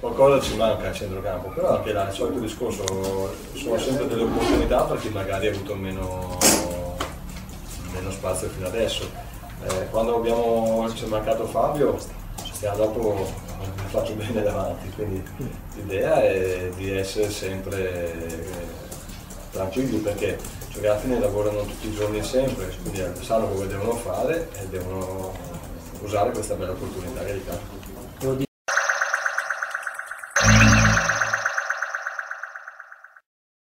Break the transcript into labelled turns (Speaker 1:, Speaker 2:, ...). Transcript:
Speaker 1: qualcosa ci manca al centrocampo, però anche là il solito discorso, sono sempre delle opportunità per chi magari ha avuto meno spazio fino adesso. Quando ci è mancato Fabio, dopo mi faccio bene davanti, quindi l'idea è di essere sempre tranquilli, perché i ragazzi ne lavorano tutti i giorni sempre, quindi sanno cosa devono fare e devono usare questa bella opportunità che gli capita.